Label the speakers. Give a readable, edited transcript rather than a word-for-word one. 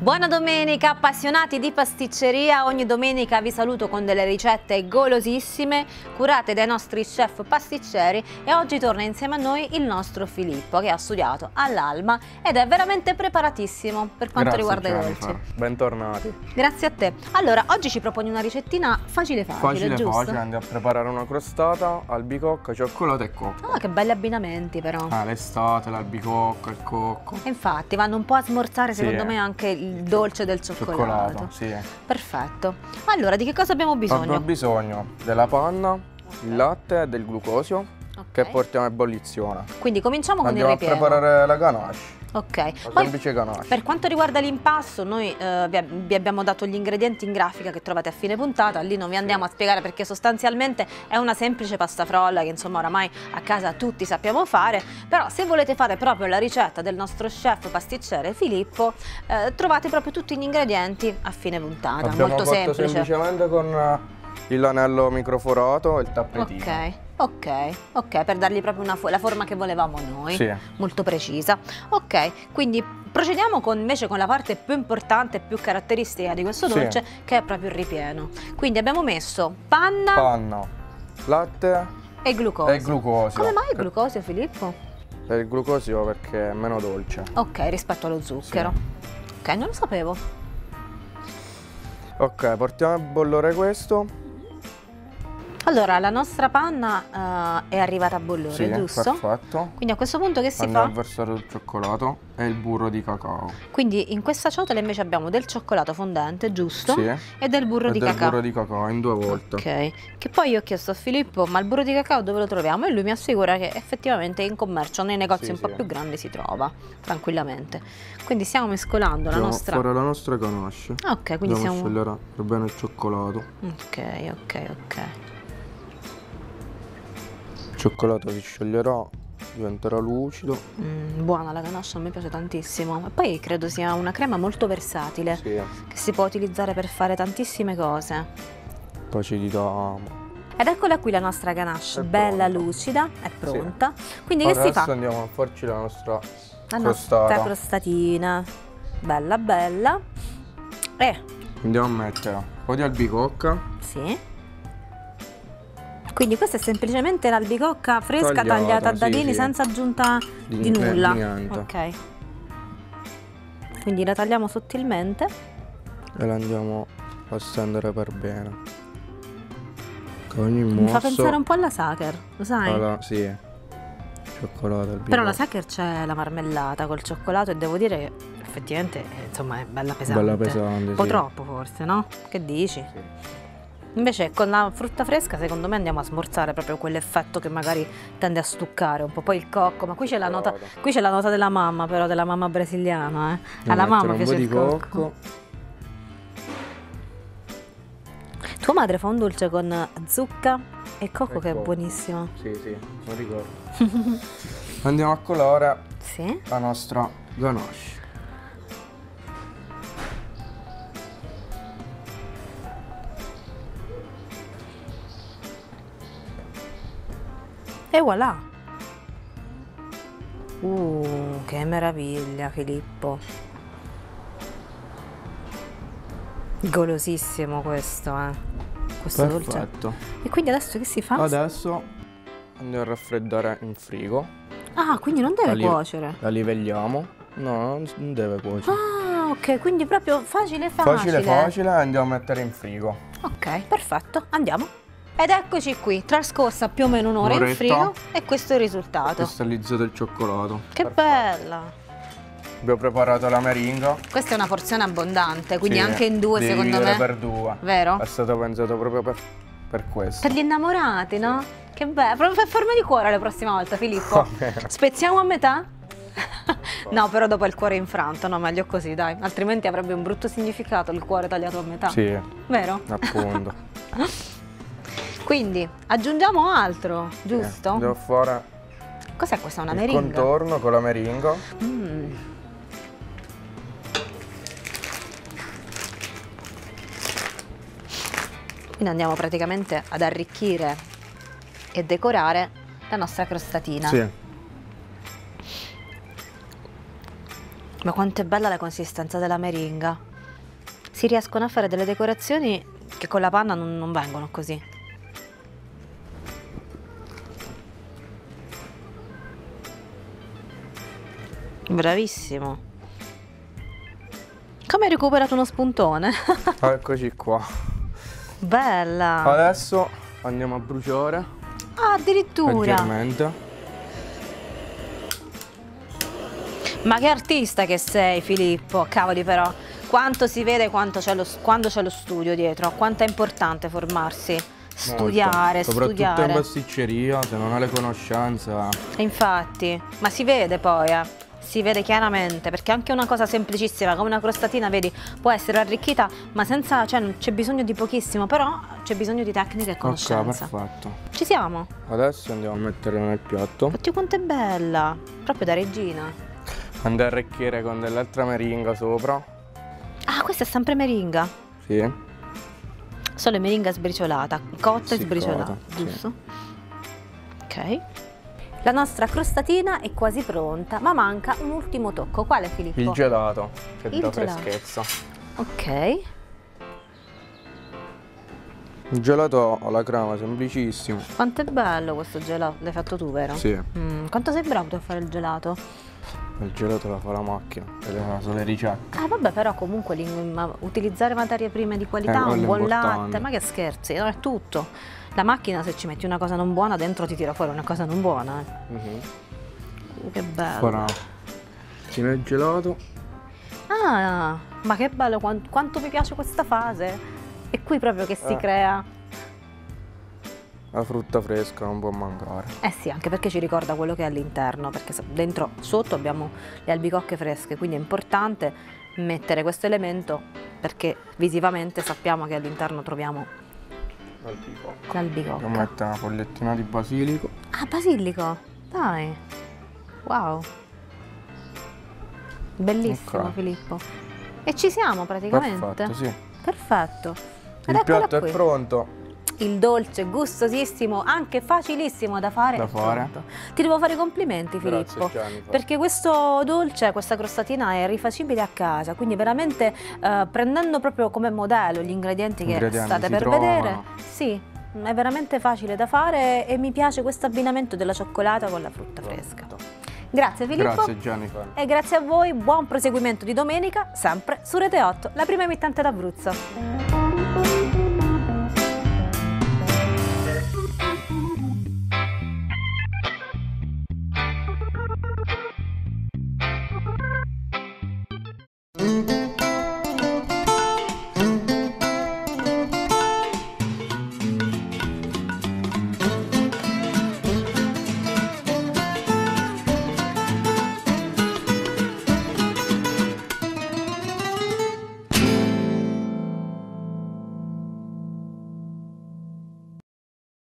Speaker 1: Buona domenica appassionati di pasticceria, ogni domenica vi saluto con delle ricette golosissime curate dai nostri chef pasticceri e oggi torna insieme a noi il nostro Filippo che ha studiato all'Alma ed è veramente preparatissimo per quanto riguarda i dolci.
Speaker 2: Bentornati.
Speaker 1: Grazie a te. Allora, oggi ci proponi una ricettina facile, giusto?
Speaker 2: Facile, andiamo a preparare una crostata, albicocca, cioccolato e cocco.
Speaker 1: Ah, che belli abbinamenti però.
Speaker 2: L'estate, l'albicocca, il cocco.
Speaker 1: E infatti vanno un po' a smorzare secondo me anche il dolce del cioccolato.
Speaker 2: Sì.
Speaker 1: Perfetto. Allora, di che cosa abbiamo bisogno?
Speaker 2: Abbiamo bisogno della panna, il latte e del glucosio che portiamo a ebollizione.
Speaker 1: Quindi cominciamo con il ripieno.
Speaker 2: Andiamo a preparare la ganache.
Speaker 1: Ok,
Speaker 2: poi ganache.
Speaker 1: Per quanto riguarda l'impasto, noi vi abbiamo dato gli ingredienti in grafica che trovate a fine puntata, lì non vi andiamo a spiegare perché sostanzialmente è una semplice pasta frolla che insomma oramai a casa tutti sappiamo fare, però se volete fare proprio la ricetta del nostro chef pasticcere Filippo, trovate proprio tutti gli ingredienti a fine puntata, molto semplice.
Speaker 2: Semplicemente con l'anello microforato e il tappetino.
Speaker 1: Ok, per dargli proprio la forma che volevamo noi, molto precisa. Ok, quindi procediamo invece con la parte più importante e più caratteristica di questo dolce, che è proprio il ripieno. Quindi abbiamo messo panna, latte e glucosio. Come mai il glucosio, Filippo?
Speaker 2: Il glucosio perché è meno dolce.
Speaker 1: Ok, rispetto allo zucchero. Ok, non lo sapevo.
Speaker 2: Ok, portiamo a bollore questo.
Speaker 1: Allora, la nostra panna è arrivata a bollore, giusto?
Speaker 2: Perfetto.
Speaker 1: Quindi a questo punto che si fa?
Speaker 2: Andiamo a versare il cioccolato e il burro di cacao.
Speaker 1: Quindi in questa ciotola invece abbiamo del cioccolato fondente, giusto?
Speaker 2: Sì.
Speaker 1: E del burro di cacao.
Speaker 2: Del burro di cacao in 2 volte.
Speaker 1: Ok. Che poi io ho chiesto a Filippo, ma il burro di cacao dove lo troviamo? E lui mi assicura che effettivamente in commercio, nei negozi un po' più grandi si trova, tranquillamente. Quindi stiamo mescolando la nostra...
Speaker 2: fare la nostra ganache.
Speaker 1: Ok, quindi
Speaker 2: andiamo a sciogliere per bene il cioccolato.
Speaker 1: Ok.
Speaker 2: Il cioccolato si scioglierà, diventerà lucido.
Speaker 1: Buona la ganache, a me piace tantissimo. E poi credo sia una crema molto versatile, che si può utilizzare per fare tantissime cose.
Speaker 2: Poi ci diamo.
Speaker 1: Ed eccola qui la nostra ganache, bella lucida, è pronta. Quindi che si fa?
Speaker 2: Adesso andiamo a farci la nostra
Speaker 1: crostatina, bella. E
Speaker 2: andiamo a mettere un po' di albicocca.
Speaker 1: Sì. Quindi questa è semplicemente l'albicocca fresca tagliata a dadini senza aggiunta di nulla. Ok. Quindi la tagliamo sottilmente.
Speaker 2: E la andiamo a stendere per bene. Con ogni mosso.
Speaker 1: Mi fa pensare un po' alla Sacher, lo sai?
Speaker 2: Sì. Cioccolato, albicocca.
Speaker 1: Però la Sacher c'è la marmellata col cioccolato e devo dire che effettivamente insomma è bella pesante.
Speaker 2: Bella pesante,
Speaker 1: un po' troppo forse, no? Che dici? Sì. Invece con la frutta fresca secondo me andiamo a smorzare proprio quell'effetto che magari tende a stuccare un po'. Poi il cocco, ma qui c'è la nota della mamma, però della mamma brasiliana, alla mamma piace il cocco. Tua madre fa un dolce con zucca e cocco che è buonissimo.
Speaker 2: Sì, non ricordo. Andiamo a colore la nostra ganache.
Speaker 1: E voilà! Che meraviglia, Filippo! Golosissimo questo, questo dolce. E quindi adesso che si fa?
Speaker 2: Adesso andiamo a raffreddare in frigo.
Speaker 1: Ah, quindi non deve cuocere?
Speaker 2: La livelliamo. No, non deve cuocere.
Speaker 1: Ah, ok, quindi proprio facile.
Speaker 2: Facile, andiamo a mettere in frigo.
Speaker 1: Ok, perfetto, andiamo. Ed eccoci qui, trascorsa più o meno un'ora in frigo e questo è il risultato.
Speaker 2: Cristallizzato il cioccolato.
Speaker 1: Che bella!
Speaker 2: Abbiamo preparato la meringa.
Speaker 1: Questa è una porzione abbondante, quindi anche in 2 secondo me.
Speaker 2: Per 2.
Speaker 1: Vero?
Speaker 2: È stato pensato proprio per questo.
Speaker 1: Per gli innamorati, no? Che bello, proprio per forma di cuore la prossima volta, Filippo. Spezziamo a metà? No, però dopo il cuore infranto, no, meglio così, dai. Altrimenti avrebbe un brutto significato il cuore tagliato a metà.
Speaker 2: Sì.
Speaker 1: Vero?
Speaker 2: Appunto.
Speaker 1: Quindi aggiungiamo altro, giusto?
Speaker 2: Devo fare.
Speaker 1: Cos'è questa? Una meringa?
Speaker 2: Il contorno con la meringa.
Speaker 1: Quindi andiamo praticamente ad arricchire e decorare la nostra crostatina.
Speaker 2: Sì.
Speaker 1: Ma quanto è bella la consistenza della meringa. Si riescono a fare delle decorazioni che con la panna non vengono così. Bravissimo. Come hai recuperato uno spuntone?
Speaker 2: Eccoci qua.
Speaker 1: Bella.
Speaker 2: Adesso andiamo a bruciare.
Speaker 1: Ah, addirittura.
Speaker 2: Leggermente.
Speaker 1: Ma che artista che sei, Filippo, cavoli però, quanto si vede quando c'è lo studio dietro, quanto è importante formarsi, studiare,
Speaker 2: soprattutto in pasticceria, se non hai le conoscenze.
Speaker 1: Infatti, ma si vede poi, si vede chiaramente, perché anche una cosa semplicissima come una crostatina, vedi, può essere arricchita, ma senza, cioè c'è bisogno di pochissimo, però c'è bisogno di tecnica e conoscenza.
Speaker 2: Ok, perfetto.
Speaker 1: Ci siamo?
Speaker 2: Adesso andiamo a metterla nel piatto.
Speaker 1: Oddio quanto è bella, proprio da regina.
Speaker 2: Andare a arricchire con dell'altra meringa sopra.
Speaker 1: Ah, questa è sempre meringa?
Speaker 2: Sì.
Speaker 1: Solo meringa sbriciolata, cotta e sbriciolata,
Speaker 2: sì.
Speaker 1: giusto? Ok. La nostra crostatina è quasi pronta, ma manca un ultimo tocco. Quale, Filippo?
Speaker 2: Il gelato, che dà
Speaker 1: gelato.
Speaker 2: freschezza.
Speaker 1: Ok.
Speaker 2: Il gelato alla crema, semplicissimo.
Speaker 1: Quanto è bello questo gelato, l'hai fatto tu, vero?
Speaker 2: Sì.
Speaker 1: Quanto sei bravo tu a fare il gelato?
Speaker 2: Il gelato la fa la macchina, ed è una sola ricetta.
Speaker 1: Ah vabbè, però comunque utilizzare materie prime di qualità, un buon latte, ma che scherzi, non è tutto. La macchina, se ci metti una cosa non buona dentro, ti tira fuori una cosa non buona. Che bello.
Speaker 2: Farà il gelato.
Speaker 1: Ah, ma che bello, quanto mi piace questa fase. È qui proprio che si crea.
Speaker 2: La frutta fresca non può mancare.
Speaker 1: Eh sì, anche perché ci ricorda quello che è all'interno, perché dentro, sotto abbiamo le albicocche fresche, quindi è importante mettere questo elemento perché visivamente sappiamo che all'interno troviamo l'albicocca.
Speaker 2: Andiamo a mettere una fogliettina di basilico.
Speaker 1: Ah, basilico, dai, wow, bellissimo. Okay. Filippo. E ci siamo praticamente.
Speaker 2: Perfetto, sì.
Speaker 1: Perfetto.
Speaker 2: Il piatto è pronto.
Speaker 1: Il dolce gustosissimo, anche facilissimo da fare. Ti devo fare i complimenti, Filippo.
Speaker 2: Grazie, Jennifer.
Speaker 1: Perché questo dolce, questa crostatina è rifacibile a casa, quindi veramente prendendo proprio come modello gli ingredienti che state per vedere, sì, è veramente facile da fare e mi piace questo abbinamento della cioccolata con la frutta fresca. Grazie Filippo.
Speaker 2: Grazie Jennifer.
Speaker 1: E grazie a voi, buon proseguimento di domenica, sempre su Rete 8, la prima emittente d'Abruzzo.